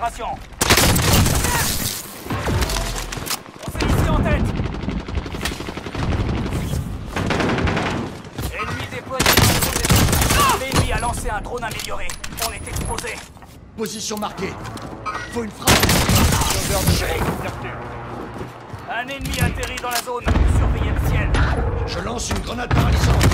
opérations. On s'est ici en tête. Ennemi déployé dans la zone des... L'ennemi a lancé un drone amélioré. On est exposé. Position marquée. Faut une frappe. Un ennemi atterrit dans la zone. Surveillez le ciel. Je lance une grenade paralysante.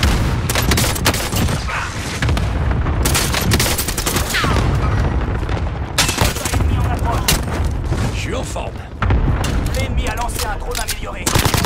Ennemi en approche. Je suis en forme. L'ennemi a lancé un drone amélioré.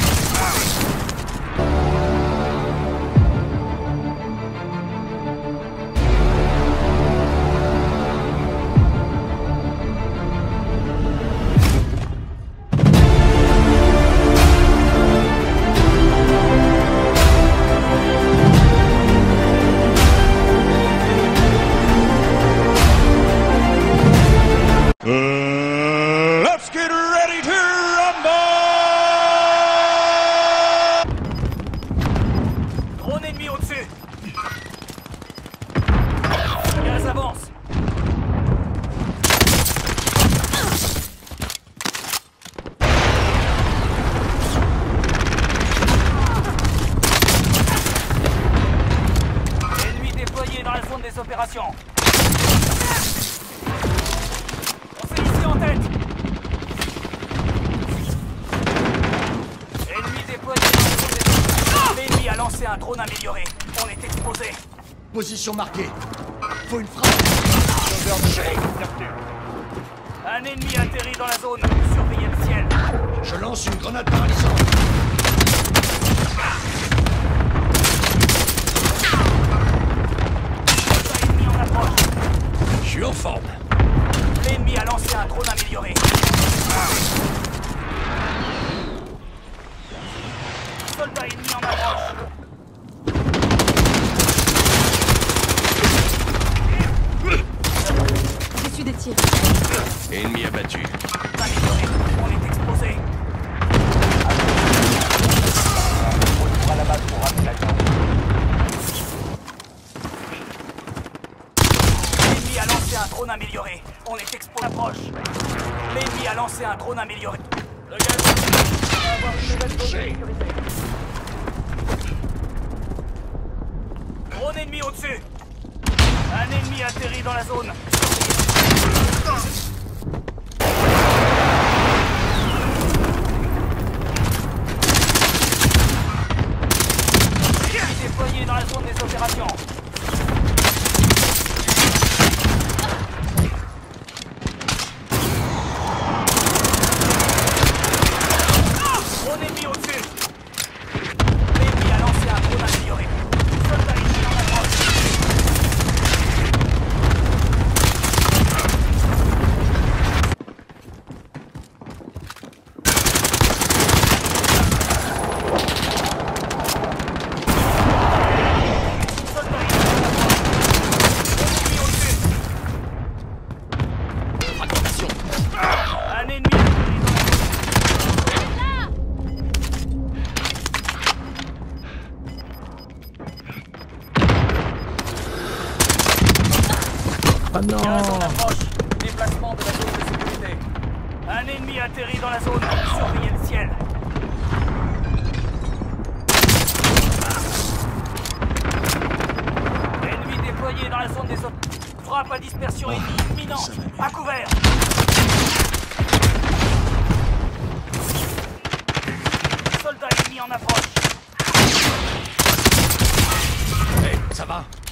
Let's get ready to rumble! Drone ennemi au-dessus. Gaz avance. Ennemi déployé dans la zone des opérations. On s'est ici en tête. Ennemi déployé dans la zone des opérations. L'ennemi a lancé un drone amélioré. On est exposé. Position marquée. Faut une frappe. Un ennemi atterrit dans la zone. Surveillez le ciel. Je lance une grenade paralysante. Ennemi en approche. Je suis en forme. L'ennemi a lancé un drone amélioré. Soldat ennemi en approche. J'ai des tirs. Ennemi abattu. Amélioré. On est exposé. Retour à la base pour ramener l'avion. L'ennemi a lancé un drone amélioré. On est exposé. Approche. L'ennemi a lancé un drone amélioré. Le gaz va avoir une nouvelle zone de sécurité. Drone ennemi au-dessus. Un ennemi atterrit dans la zone. Ennemi déployé dans la zone des opérations. Drone ennemi au-dessus. L'ennemi a lancé un drone amélioré. Soldat ennemi en approche. Un ennemi Ah non. Gaz en approche. Déplacement de la zone de sécurité. Un ennemi atterrit dans la zone. Surveillez le ciel. Ennemi déployé dans la zone des autres. Frappe à dispersion ennemie imminente. À couvert. Soldat ennemi en approche. Hey, ça va?